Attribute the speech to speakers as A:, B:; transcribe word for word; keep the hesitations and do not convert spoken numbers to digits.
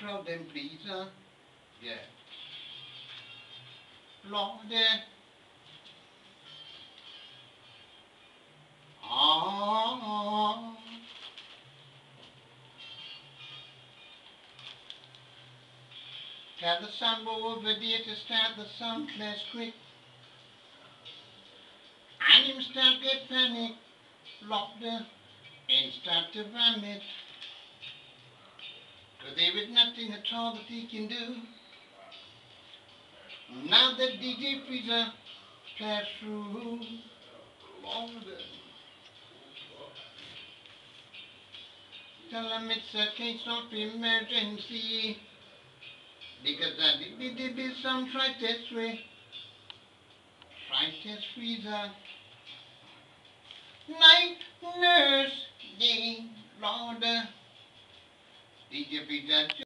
A: crowd them Freeza. Yeah. Lord, eh. Ah. Tell the sun blow over there to start the sun flash quick. And him start get panic. Locked eh. And start to vomit. Cause there is nothing at all that he can do. Now that D J Freeza passed through, Lord, tell him it's a case of emergency. Because I did be, be some try test way. Try test Freeza. Night nurse, day, Lord. D J Freeza.